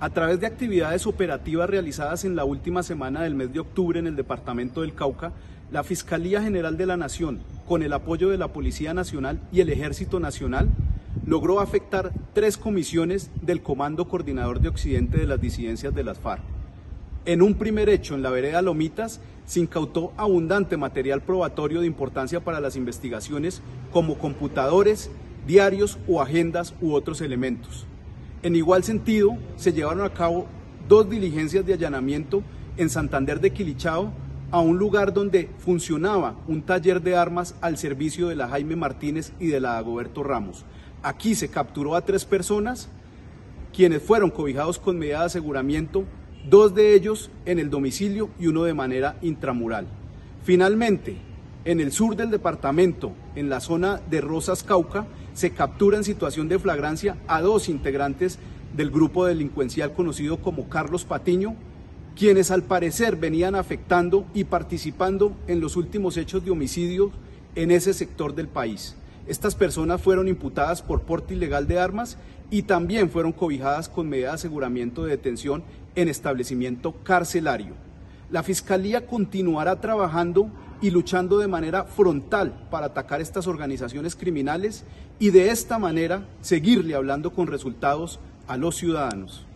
A través de actividades operativas realizadas en la última semana del mes de octubre en el departamento del Cauca, la Fiscalía General de la Nación, con el apoyo de la Policía Nacional y el Ejército Nacional, logró afectar 3 comisiones del Comando Coordinador de Occidente de las disidencias de las FARC. En un primer hecho, en la vereda Lomitas, se incautó abundante material probatorio de importancia para las investigaciones, como computadores, diarios o agendas u otros elementos. En igual sentido, se llevaron a cabo 2 diligencias de allanamiento en Santander de Quilichao, a un lugar donde funcionaba un taller de armas al servicio de la Jaime Martínez y de la Dagoberto Ramos. Aquí se capturó a 3 personas, quienes fueron cobijados con medida de aseguramiento, 2 de ellos en el domicilio y 1 de manera intramural. Finalmente, en el sur del departamento, en la zona de Rosas, Cauca, se captura en situación de flagrancia a 2 integrantes del grupo delincuencial conocido como Carlos Patiño, quienes al parecer venían afectando y participando en los últimos hechos de homicidio en ese sector del país. Estas personas fueron imputadas por porte ilegal de armas y también fueron cobijadas con medida de aseguramiento de detención en establecimiento carcelario. La Fiscalía continuará trabajando y luchando de manera frontal para atacar estas organizaciones criminales y de esta manera seguirle hablando con resultados a los ciudadanos.